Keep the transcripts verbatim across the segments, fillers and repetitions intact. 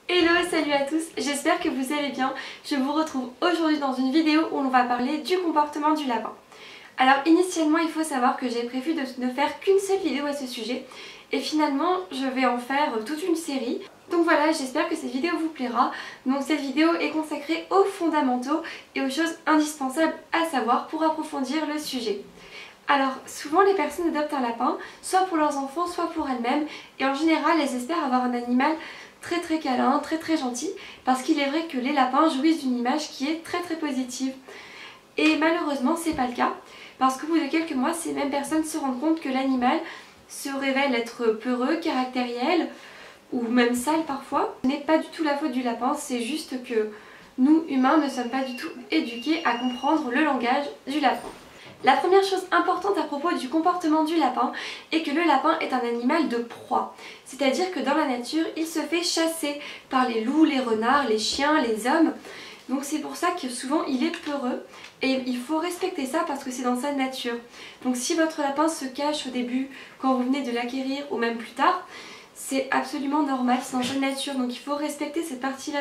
Hello, salut à tous, j'espère que vous allez bien. Je vous retrouve aujourd'hui dans une vidéo où on va parler du comportement du lapin. Alors initialement il faut savoir que j'ai prévu de ne faire qu'une seule vidéo à ce sujet et finalement je vais en faire toute une série. Donc voilà, j'espère que cette vidéo vous plaira. Donc cette vidéo est consacrée aux fondamentaux et aux choses indispensables à savoir pour approfondir le sujet. Alors souvent les personnes adoptent un lapin, soit pour leurs enfants, soit pour elles-mêmes, et en général elles espèrent avoir un animal très très câlin, très très gentil, parce qu'il est vrai que les lapins jouissent d'une image qui est très très positive. Et malheureusement c'est pas le cas, parce qu'au bout de quelques mois ces mêmes personnes se rendent compte que l'animal se révèle être peureux, caractériel, ou même sale parfois. Ce n'est pas du tout la faute du lapin, c'est juste que nous humains ne sommes pas du tout éduqués à comprendre le langage du lapin. La première chose importante à propos du comportement du lapin est que le lapin est un animal de proie. C'est-à-dire que dans la nature, il se fait chasser par les loups, les renards, les chiens, les hommes. Donc c'est pour ça que souvent il est peureux et il faut respecter ça parce que c'est dans sa nature. Donc si votre lapin se cache au début quand vous venez de l'acquérir ou même plus tard, c'est absolument normal, c'est dans sa nature. Donc il faut respecter cette partie-là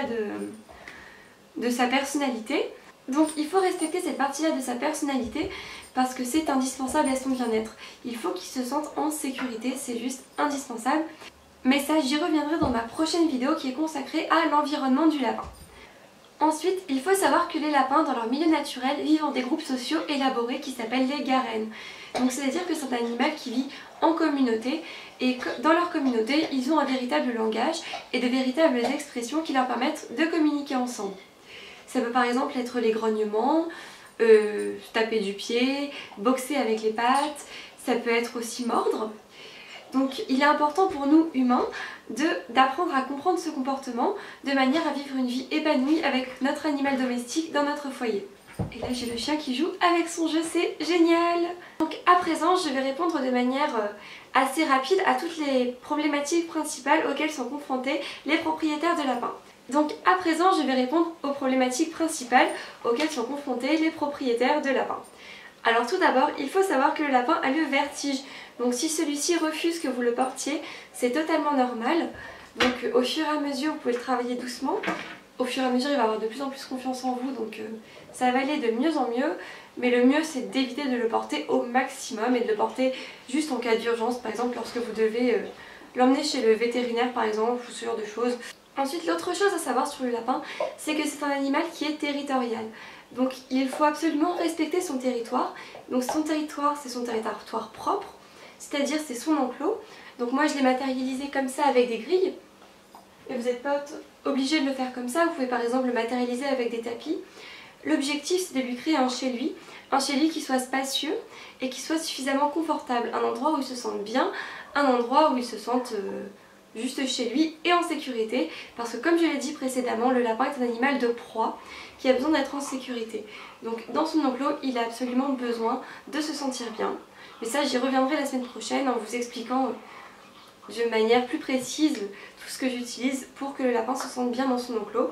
de, de sa personnalité. Donc il faut respecter cette partie-là de sa personnalité parce que c'est indispensable à son bien-être. Il faut qu'il se sente en sécurité, c'est juste indispensable. Mais ça, j'y reviendrai dans ma prochaine vidéo qui est consacrée à l'environnement du lapin. Ensuite, il faut savoir que les lapins, dans leur milieu naturel, vivent en des groupes sociaux élaborés qui s'appellent les garennes. Donc c'est-à-dire que c'est un animal qui vit en communauté et que dans leur communauté, ils ont un véritable langage et de véritables expressions qui leur permettent de communiquer ensemble. Ça peut par exemple être les grognements, euh, taper du pied, boxer avec les pattes, ça peut être aussi mordre. Donc il est important pour nous humains d'apprendre à comprendre ce comportement de manière à vivre une vie épanouie avec notre animal domestique dans notre foyer. Et là j'ai le chien qui joue avec son jeu, c'est génial! Donc à présent je vais répondre de manière assez rapide à toutes les problématiques principales auxquelles sont confrontés les propriétaires de lapins. Donc à présent je vais répondre aux problématiques principales auxquelles sont confrontés les propriétaires de lapins. Alors tout d'abord il faut savoir que le lapin a le vertige, donc si celui-ci refuse que vous le portiez c'est totalement normal. Donc au fur et à mesure vous pouvez le travailler doucement, au fur et à mesure il va avoir de plus en plus confiance en vous, donc euh, ça va aller de mieux en mieux. Mais le mieux c'est d'éviter de le porter au maximum et de le porter juste en cas d'urgence, par exemple lorsque vous devez euh, l'emmener chez le vétérinaire par exemple ou ce genre de choses. Ensuite, l'autre chose à savoir sur le lapin, c'est que c'est un animal qui est territorial. Donc il faut absolument respecter son territoire. Donc son territoire, c'est son territoire propre, c'est-à-dire c'est son enclos. Donc moi je l'ai matérialisé comme ça avec des grilles. Et vous n'êtes pas obligé de le faire comme ça, vous pouvez par exemple le matérialiser avec des tapis. L'objectif c'est de lui créer un chez lui, un chez lui qui soit spacieux et qui soit suffisamment confortable. Un endroit où il se sente bien, un endroit où il se sente... Euh, juste chez lui et en sécurité, parce que comme je l'ai dit précédemment, le lapin est un animal de proie qui a besoin d'être en sécurité. Donc dans son enclos, il a absolument besoin de se sentir bien. Mais ça, j'y reviendrai la semaine prochaine en vous expliquant de manière plus précise tout ce que j'utilise pour que le lapin se sente bien dans son enclos.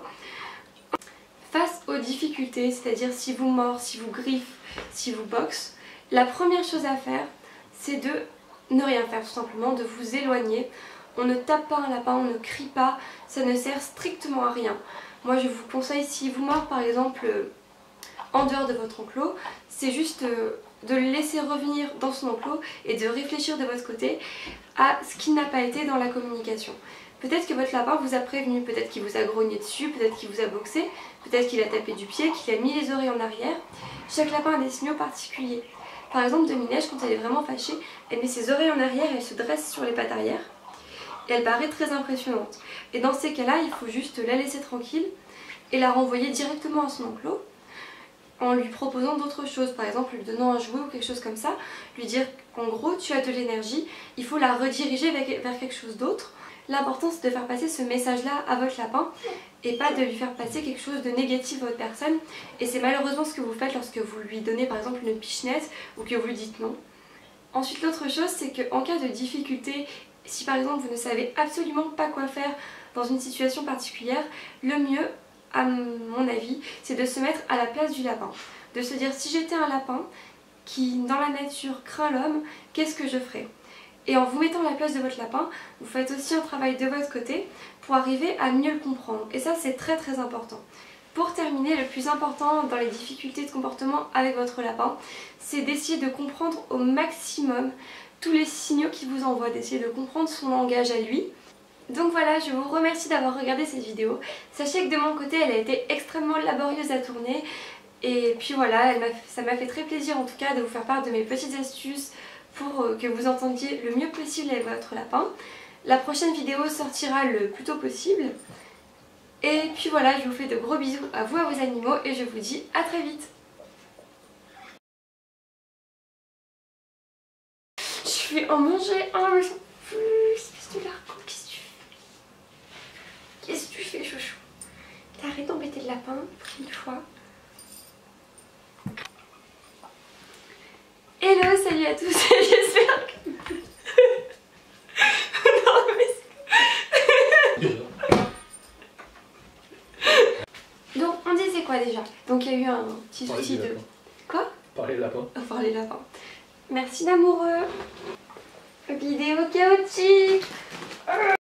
Face aux difficultés, c'est-à-dire si vous mord, si vous griffe, si vous boxe, la première chose à faire, c'est de ne rien faire, tout simplement, de vous éloigner. On ne tape pas un lapin, on ne crie pas, ça ne sert strictement à rien. Moi je vous conseille, si vous mord par exemple en dehors de votre enclos, c'est juste de le laisser revenir dans son enclos et de réfléchir de votre côté à ce qui n'a pas été dans la communication. Peut-être que votre lapin vous a prévenu, peut-être qu'il vous a grogné dessus, peut-être qu'il vous a boxé, peut-être qu'il a tapé du pied, qu'il a mis les oreilles en arrière. Chaque lapin a des signaux particuliers. Par exemple, Demi-Neige, quand elle est vraiment fâchée, elle met ses oreilles en arrière et elle se dresse sur les pattes arrière. Et elle paraît très impressionnante. Et dans ces cas-là, il faut juste la laisser tranquille et la renvoyer directement à son enclos en lui proposant d'autres choses, par exemple lui donnant un jouet ou quelque chose comme ça, lui dire qu'en gros tu as de l'énergie, il faut la rediriger vers quelque chose d'autre. L'important c'est de faire passer ce message-là à votre lapin et pas de lui faire passer quelque chose de négatif à votre personne. Et c'est malheureusement ce que vous faites lorsque vous lui donnez par exemple une pichenette ou que vous lui dites non. Ensuite l'autre chose c'est qu'en cas de difficulté, si par exemple vous ne savez absolument pas quoi faire dans une situation particulière, le mieux, à mon avis, c'est de se mettre à la place du lapin. De se dire, si j'étais un lapin qui, dans la nature, craint l'homme, qu'est-ce que je ferais? Et en vous mettant à la place de votre lapin, vous faites aussi un travail de votre côté pour arriver à mieux le comprendre. Et ça, c'est très très important. Pour terminer, le plus important dans les difficultés de comportement avec votre lapin, c'est d'essayer de comprendre au maximum tous les signaux qu'il vous envoie, d'essayer de comprendre son langage à lui. Donc voilà, je vous remercie d'avoir regardé cette vidéo. Sachez que de mon côté, elle a été extrêmement laborieuse à tourner. Et puis voilà, elle m'a, ça m'a fait très plaisir en tout cas de vous faire part de mes petites astuces pour que vous entendiez le mieux possible avec votre lapin. La prochaine vidéo sortira le plus tôt possible. Et puis voilà, je vous fais de gros bisous à vous, à vos animaux, et je vous dis à très vite. Je vais en manger un, mais j'en peux plus. Espèce de largo, qu'est-ce que tu fais? Qu'est-ce que tu fais, chouchou? T'arrêtes d'embêter le lapin pour une fois. Hello, salut à tous, j'espère que... Non mais donc on disait quoi déjà? Donc il y a eu un petit souci de... Quoi? Parler lapin. Oh, parler lapin. Merci d'amoureux. Vidéo chaotique.